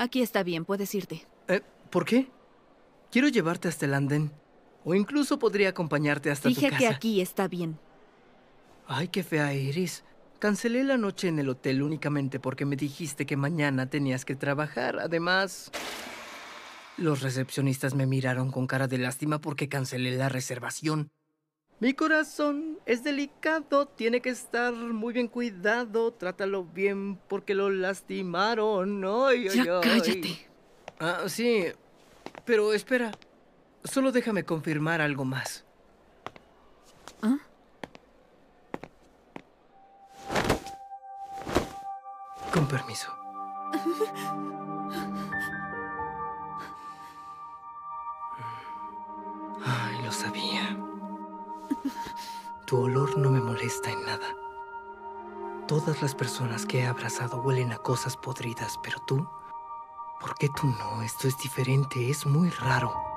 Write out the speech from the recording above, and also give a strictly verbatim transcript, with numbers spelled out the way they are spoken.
Aquí está bien, puedes irte. Eh, ¿por qué? Quiero llevarte hasta el andén. O incluso podría acompañarte hasta tu Dije casa. que aquí está bien. Ay, qué fea eres. Cancelé la noche en el hotel únicamente porque me dijiste que mañana tenías que trabajar. Además, los recepcionistas me miraron con cara de lástima porque cancelé la reservación. Mi corazón es delicado, tiene que estar muy bien cuidado. Trátalo bien porque lo lastimaron. Ay, ay, Ya ay. cállate. Ah, sí, pero espera. Solo déjame confirmar algo más. ¿Ah? Con permiso. Ay, lo sabía. Tu olor no me molesta en nada. Todas las personas que he abrazado huelen a cosas podridas, pero tú, ¿por qué tú no? Esto es diferente, es muy raro.